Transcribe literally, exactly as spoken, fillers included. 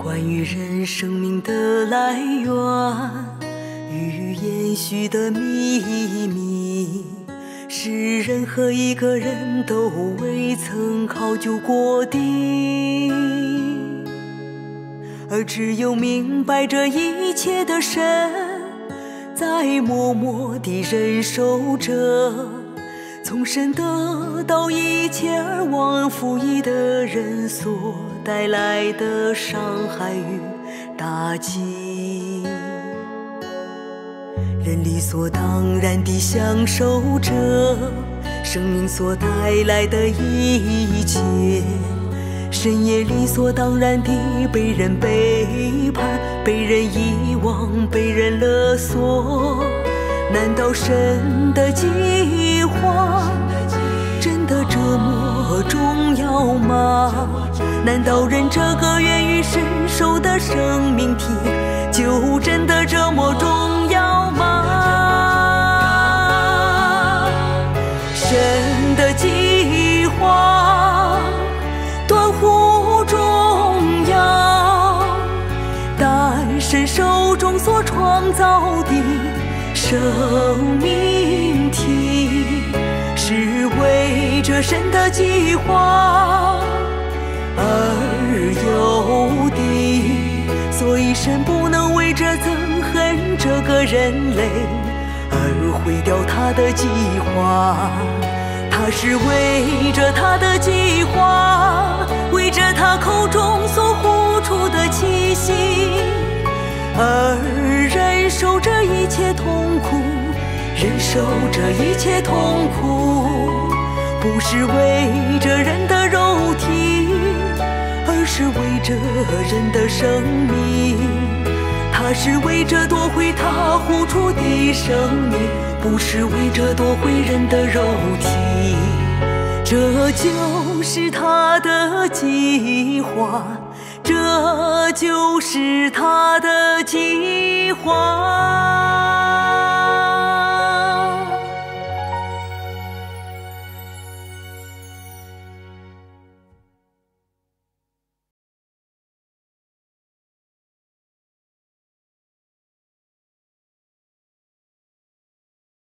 关于人生命的来源与延续的秘密，是任何一个人都未曾考究过的，而只有明白这一切的神，在默默地忍受着从神得到一切而忘恩负义的人所带来的伤害与打击。人理所当然地享受着生命所带来的一切，神也理所当然地被人背叛，被人遗忘，被人勒索。难道神的计划真的这么重要吗？难道人这个源于神授的生命体就真的这么重要吗？神的计划短乎重要，但神手中所创造的生命体是为着神的计划而有的，所以神不能为着憎恨这个人类而毁掉他的计划。他是为着他的计划，为着他口中所呼出的气息而忍受这一切痛苦，忍受这一切痛苦，不是为着人的肉体，而是为着人的生命。他是为着夺回他呼出的生命，不是为着夺回人的肉体。这就是他的计划，这就是他的计划。